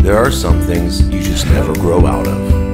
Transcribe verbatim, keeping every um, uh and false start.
There are some things you just never grow out of.